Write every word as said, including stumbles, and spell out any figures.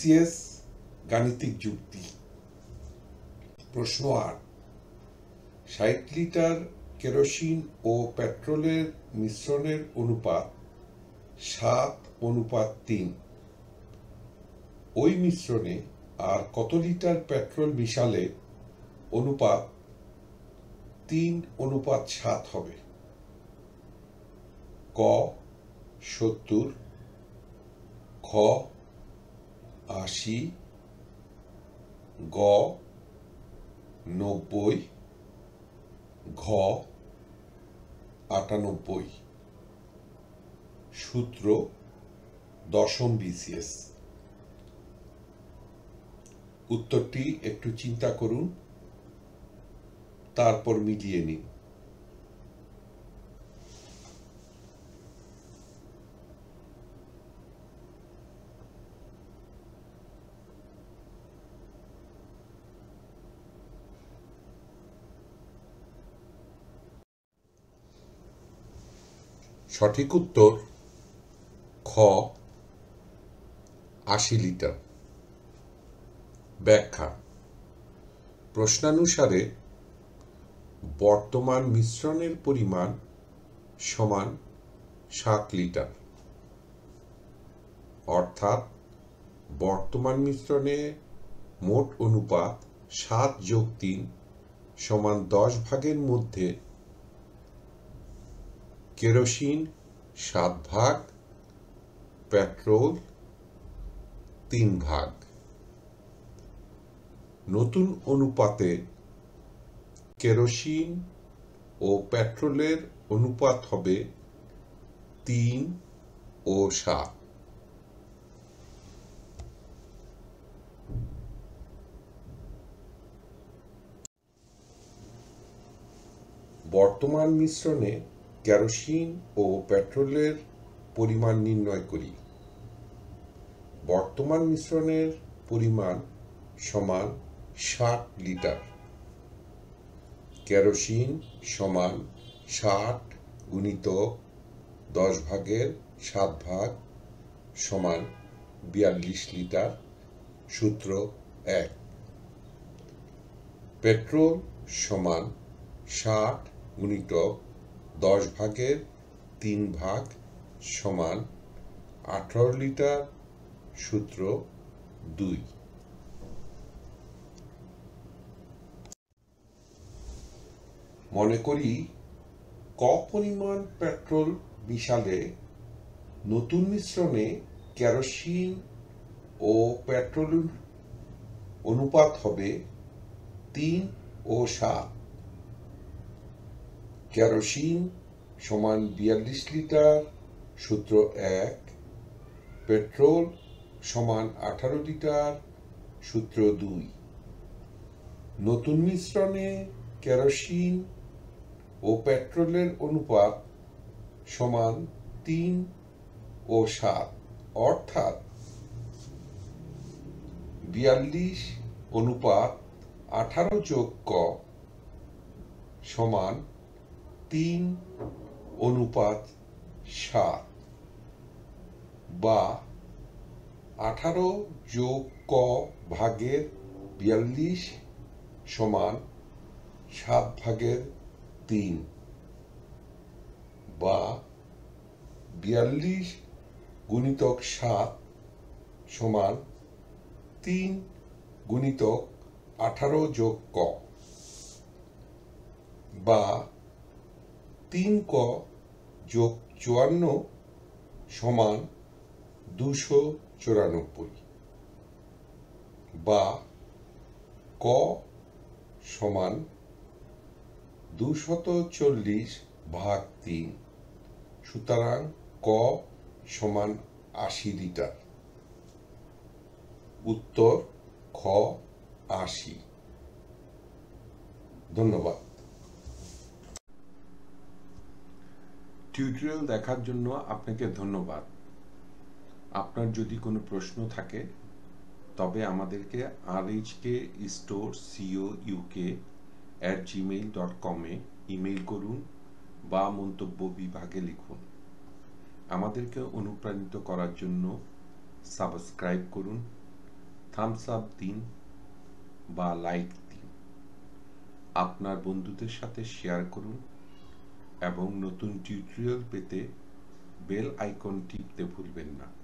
BCS গাণিতিক যুক্তি। প্রশ্ন আট, ষাট লিটার কেরোসিন ও পেট্রোলের মিশ্রণের অনুপাত সাত অনুপাত তিন। ওই মিশ্রণে আর কত লিটার পেট্রোল মিশালে অনুপাত তিন অনুপাত সাত হবে? ক সত্তর, খ আশি, গ নব্বই, ঘ আটানব্বই। সূত্র দশম বিসিএস। উত্তরটি একটু চিন্তা করুন, তারপর মিলিয়ে নিন। সঠিক উত্তর খ আশি লিটার। ব্যাখ্যা। প্রশ্নানুসারে বর্তমান মিশ্রণের পরিমাণ সমান সাত লিটার, অর্থাৎ বর্তমান মিশ্রণে মোট অনুপাত সাত যোগ তিন সমান দশ ভাগের মধ্যে কেরোসিন সাত ভাগ, পেট্রোল তিন ভাগ। নতুন অনুপাতে কেরোসিন ও পেট্রোলের অনুপাত হবে তিন ও সাত। বর্তমান মিশ্রণে কেরোসিন ও পেট্রোলের পরিমাণ নির্ণয় করি। বর্তমান মিশ্রণের পরিমাণ সমান ষাট লিটার। কেরোসিন সমান ষাট গুণিত দশ ভাগের সাত ভাগ সমান বিয়াল্লিশ লিটার। সূত্র এক। পেট্রোল সমান ষাট গুণিত দশ ভাগের তিন ভাগ সমান আঠারো লিটার। সূত্র দুই। মনে করি ক পরিমাণ পেট্রোল মিশালে নতুন মিশ্রণে কেরোসিন ও পেট্রোলের অনুপাত হবে তিন ও সাত। কেরোসিন সমান বিয়াল্লিশ লিটার। সূত্র এক। পেট্রোল সমান আঠারো লিটার। সূত্র দুই। নতুন মিশ্রণে কেরোসিন ও পেট্রোলের অনুপাত সমান তিন ও সাত, অর্থাৎ বিয়াল্লিশ অনুপাত আঠারো যোগ ক সমান তিন অনুপাত সাত, বা আঠারো যোগ ক ভাগের বিয়াল্লিশ সমান সাত ভাগের তিন, বা বিয়াল্লিশ গুণিতক সাত সমান তিন গুণিতক আঠারো যোগ ক, বা তিন ক যোগ চুয়ান্ন সমান দুশো চুরানব্বই, বা ক সমান দুশত চল্লিশ ভাগ তিন। সুতরাং ক সমান আশি লিটার। উত্তর খ আশি। ধন্যবাদ। টিউটোরিয়াল দেখার জন্য আপনাকে ধন্যবাদ। আপনার যদি কোনো প্রশ্ন থাকে তবে আমাদেরকে R H K store CO UK at Gmail dot কমে ইমেইল করুন বা মন্তব্য বিভাগে লিখুন। আমাদেরকে অনুপ্রাণিত করার জন্য সাবস্ক্রাইব করুন, থামস আপ দিন বা লাইক দিন, আপনার বন্ধুদের সাথে শেয়ার করুন এবং নতুন টিউটোরিয়াল পেতে বেল আইকন টিপতে ভুলবেন না।